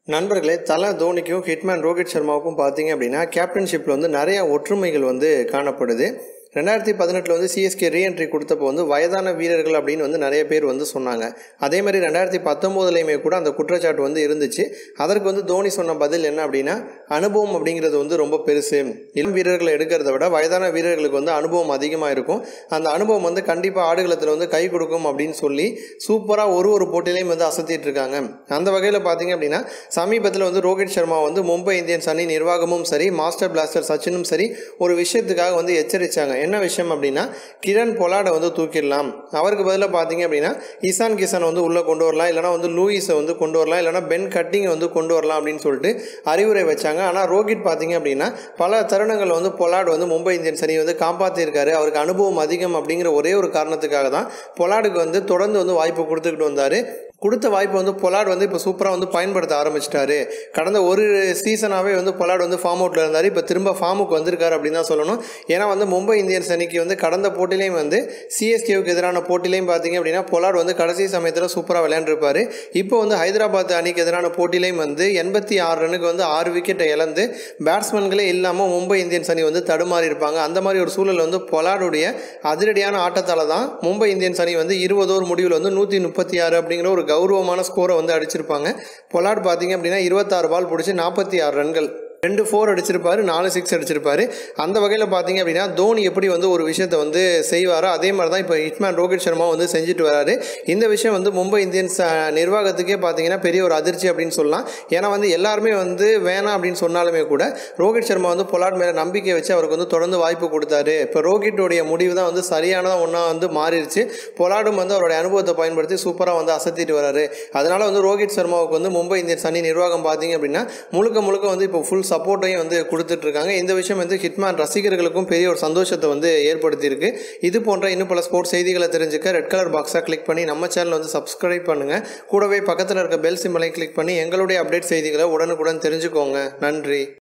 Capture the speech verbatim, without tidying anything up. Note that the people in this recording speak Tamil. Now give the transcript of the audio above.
நண்பர்களே, தல தோனிக்கும் ஹிட்மேன் ரோஹித் சர்மாவுக்கும் பார்த்தீங்க அப்படின்னா கேப்டன்ஷிப்பில் வந்து நிறைய ஒற்றுமைகள் வந்து காணப்படுது. ரெண்டாயிரத்தி பதினெட்டில் வந்து சிஎஸ்கே ரீஎன்ட்ரி கொடுத்தப்போ வந்து வயதான வீரர்கள் அப்படின்னு வந்து நிறைய பேர் வந்து சொன்னாங்க. அதே மாதிரி ரெண்டாயிரத்தி பத்தொம்போதுலேயுமே கூட அந்த குற்றச்சாட்டு வந்து இருந்துச்சு. அதற்கு வந்து தோனி சொன்ன பதில் என்ன அப்படின்னா, அனுபவம் அப்படிங்கிறது வந்து ரொம்ப பெருசு. இளம் வீரர்களை எடுக்கிறத விட வயதான வீரர்களுக்கு வந்து அனுபவம் அதிகமாக இருக்கும். அந்த அனுபவம் வந்து கண்டிப்பாக ஆடுகளத்தில் வந்து கை கொடுக்கும் அப்படின்னு சொல்லி சூப்பராக ஒரு ஒரு போட்டியிலையும் வந்து அசத்திட்டு இருக்காங்க. அந்த வகையில் பார்த்தீங்க அப்படின்னா சமீபத்தில் வந்து ரோஹித் சர்மா வந்து மும்பை இந்தியன்ஸ் அணி நிர்வாகமும் சரி, மாஸ்டர் பிளாஸ்டர் சச்சினும் சரி ஒரு விஷயத்துக்காக வந்து எச்சரித்தாங்க. என்ன விஷயம் அப்படின்னா, கிரண் பொலாடை வந்து தூக்கிடலாம், அவருக்கு பதிலாக பார்த்தீங்க அப்படின்னா இசான் கிசான் வந்து உள்ளே கொண்டு வரலாம், இல்லைனா வந்து லூயிஸை வந்து கொண்டு வரலாம், இல்லைனா பென் கட்டிங்கை வந்து கொண்டு வரலாம் அப்படின்னு சொல்லிட்டு அறிவுரை வச்சாங்க. ஆனால் ரோஹித் பார்த்தீங்க அப்படின்னா பல தருணங்கள் வந்து பொலாட் வந்து மும்பை இந்தியன்ஸ் அணி வந்து காப்பாற்றிருக்காரு. அவருக்கு அனுபவம் அதிகம் அப்படிங்கிற ஒரே ஒரு காரணத்துக்காக தான் பொலாடுக்கு வந்து தொடர்ந்து வந்து வாய்ப்பு கொடுத்துக்கிட்டு வந்தார். கொடுத்த வாய்ப்பு வந்து பொலாட் வந்து இப்போ சூப்பராக வந்து பயன்படுத்த ஆரம்பிச்சிட்டாரு. கடந்த ஒரு சீசனாகவே வந்து பொலாட் வந்து ஃபார்ம் அவுட்டில் இருந்தார். இப்போ திரும்ப ஃபார்முக்கு வந்திருக்காரு அப்படின்னு தான் சொல்லணும். ஏன்னா வந்து மும்பை இந்தியன்ஸ் அணிக்கு வந்து கடந்த போட்டிலையும் வந்து சிஎஸ்கேவுக்கு எதிரான போட்டிலையும் பார்த்தீங்க அப்படின்னா பொலாட் வந்து கடைசி சமயத்தில் சூப்பராக விளையாண்டுருப்பார். இப்போ வந்து ஹைதராபாத் அணிக்கு எதிரான போட்டிலையும் வந்து எண்பத்தி ஆறு ரனுக்கு வந்து ஆறு விக்கெட்டை இழந்து பேட்ஸ்மேன்களே இல்லாமல் மும்பை இந்தியன்ஸ் அணி வந்து தடுமாறி இருப்பாங்க. அந்த மாதிரி ஒரு சூழல் வந்து பொலாடுடைய அதிரடியான ஆட்டத்தால் தான் மும்பை இந்தியன்ஸ் அணி வந்து இருபது ஓவர் முடிவில் வந்து நூற்றி முப்பத்தி ஆறு அப்படிங்கிற ஒரு கௌரவமான ஸ்கோரை வந்து அடிச்சிருப்பாங்க. பொலாட் பார்த்தீங்க அப்படின்னா இருபத்தாறு பால் பிடிச்சி நாற்பத்தி ஆறு ரன்கள், ரெண்டு ஃபோர் அடிச்சிருப்பாரு, நாலு சிக்ஸ் அடிச்சிருப்பாரு. அந்த வகையில் பார்த்தீங்க அப்படின்னா தோனி எப்படி வந்து ஒரு விஷயத்தை வந்து செய்வாரோ அதே மாதிரி தான் இப்போ ஹிட்மேன் ரோஹித் சர்மா வந்து செஞ்சுட்டு வராரு. இந்த விஷயம் வந்து மும்பை இந்தியன்ஸ் நிர்வாகத்துக்கே பார்த்தீங்கன்னா பெரிய ஒரு அதிர்ச்சி அப்படின்னு சொல்லலாம். ஏன்னா வந்து எல்லாருமே வந்து வேணாம் அப்படின்னு சொன்னாலுமே கூட ரோஹித் சர்மா வந்து பொலாட் மேலே நம்பிக்கை வச்சு அவருக்கு வந்து தொடர்ந்து வாய்ப்பு கொடுத்தாரு. இப்போ ரோஹிட்டோடைய முடிவு தான் வந்து சரியானதாக ஒன்றா வந்து மாறிடுச்சு. பொலாடும் வந்து அவருடைய அனுபவத்தை பயன்படுத்தி சூப்பராக வந்து அசத்திட்டு வராரு. அதனால வந்து ரோஹித் சர்மாவுக்கு வந்து மும்பை இந்தியன்ஸ் அணி நிர்வாகம் பார்த்தீங்க அப்படின்னா முழுக்க முழுக்க வந்து இப்போ ஃபுல் சப்போர்ட்டையும் வந்து கொடுத்துட்ருக்காங்க. இந்த விஷயம் வந்து ஹிட்மேன் ரசிகர்களுக்கும் பெரிய ஒரு சந்தோஷத்தை வந்து ஏற்படுத்தியிருக்கு. இது போன்ற இன்னும் பல ஸ்போர்ட்ஸ் செய்திகளை தெரிஞ்சுக்க ரெட் கலர் பாக்ஸாக கிளிக் பண்ணி நம்ம சேனல் வந்து சப்ஸ்கிரைப் பண்ணுங்கள். கூடவே பக்கத்தில் இருக்க பெல் சிம்பலை கிளிக் பண்ணி எங்களுடைய அப்டேட் செய்திகளை உடனுக்குடன் தெரிஞ்சுக்கோங்க. நன்றி.